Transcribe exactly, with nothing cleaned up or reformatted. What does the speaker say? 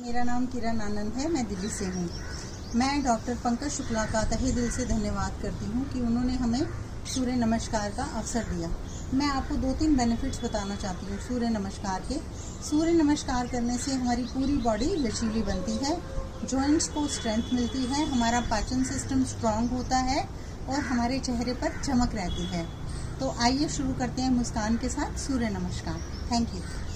मेरा नाम किरण आनंद है, मैं दिल्ली से हूँ। मैं डॉक्टर पंकज शुक्ला का तहे दिल से धन्यवाद करती हूँ कि उन्होंने हमें सूर्य नमस्कार का अवसर दिया। मैं आपको दो तीन बेनिफिट्स बताना चाहती हूँ सूर्य नमस्कार के। सूर्य नमस्कार करने से हमारी पूरी बॉडी लचीली बनती है, जॉइंट्स को स्ट्रेंथ मिलती है, हमारा पाचन सिस्टम स्ट्रांग होता है और हमारे चेहरे पर चमक रहती है। तो आइए शुरू करते हैं मुस्कान के साथ सूर्य नमस्कार। Thank you.